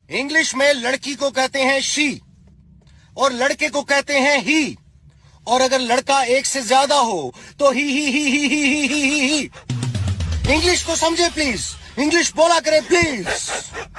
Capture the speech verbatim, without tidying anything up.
English में लड़की को कहते हैं शी और लड़के को कहते हैं ही, और अगर लड़का एक से ज्यादा हो तो ही ही ही ही ही ही ही ही। इंग्लिश को समझे प्लीज, इंग्लिश बोला करें प्लीज।